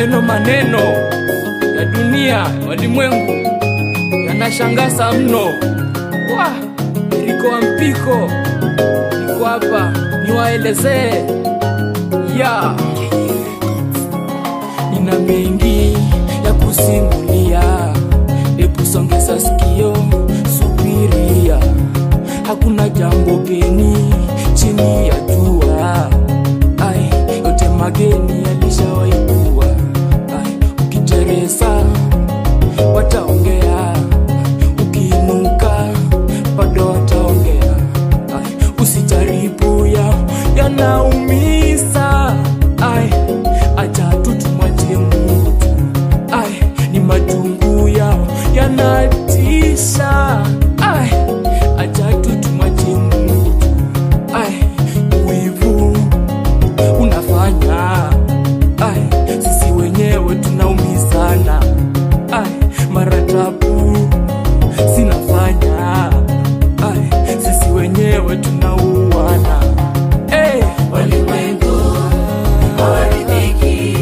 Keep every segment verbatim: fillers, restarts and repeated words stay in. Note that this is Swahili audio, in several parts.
Maneno maneno ya dunia, walimwengu yanashangaza mno. Wah, Erico Wampiko niko hapa niwaelezee. Ya nina mengi ya kusimulia, hebu songeza sikio, subiria. Hakuna jambo geni chini ya jua, ai yote mageni yalishawahi kuwa. Ai ukiteresa wataongea, ukiinuka bado wataongea. Ai usijaribu ya yanaumiza. Ai acha tu tumwachie Mungu tu. Ai ni majungu yao yanatisha. Ai acha tu tumwachie Mungu tu. Ai uivu unafanya, ai sisi wenyewe tunaumizana. Ai maratabu sinafanya, ai sisi wenyewe tunauana. Hey, walimwengu hawaridhiki,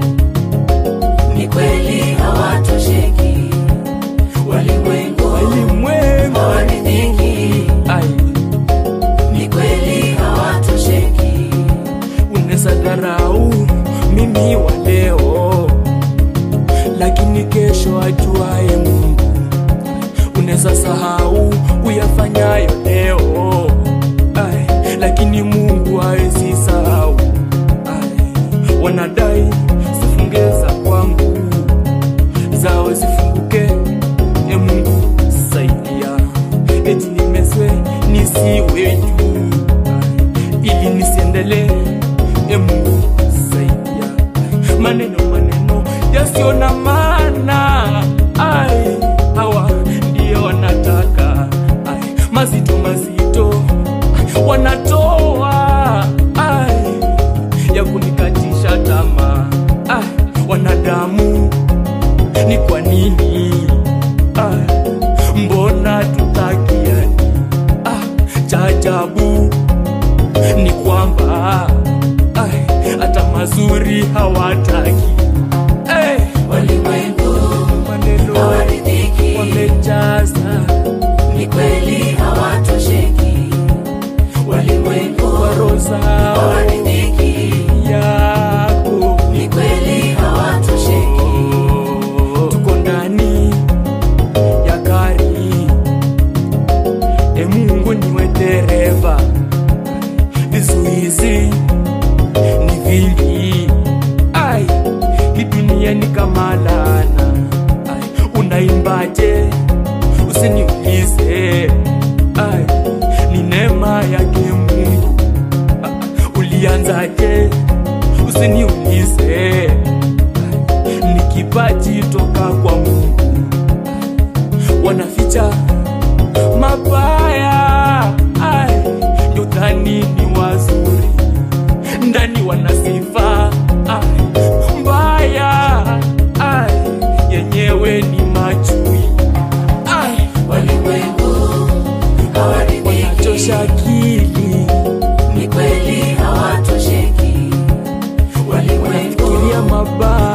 ni kweli hawatosheki. Walimwengu walimwengu hawaridhiki, ai ni kweli hawatosheki. unaweza dharau mimi wa leo, lakini kesho ajuaye Mungu. Unaweza sahau uyafanyayo leo, ai lakini Mungu hawezi sahau. Ai wanadai sifungeza kwangu, zao zifunguke, e Mungu saidia. Eti nimeswe nisiwe juu, ili nisiendelee, e Mungu saidia. Maneno maneno yasio na maana, ai hawa ndio wanataka. Ai mazito mazito ai, wanatoa ai ya kunikatisha tamaa. Ai wanadamu ni kwa nini? Ai mbona tutakiani? Ah cha ajabu ni kwamba ai hata mazuri hawataki. Hey, Walimwengu maneno hawaridhiki, wamejaza, ni kweli hawatosheki. Walimwengu waroza hawaridhiki, yako ni kweli hawatosheki. tuko ndani ya gari, e Mungu niwe dereva. Vizuizi ni vingi, ai hii dunia ni kama laana. Ai unaimbaje? Usiniulize. Ai ni neema yake Mungu. Ah, ulianzaje? Usiniulize. Ai ni kipaji toka kwa Mungu. Wanaficha mabaya, ai ndio dhani ni wazuri, ndani wanasifa ai mbaya, ai yenyewe ni machui. Ai Walimwengu hawaridhiki, wanachosha akili, ni kweli hawatosheki. Walimwengu wanafikiria mabaya.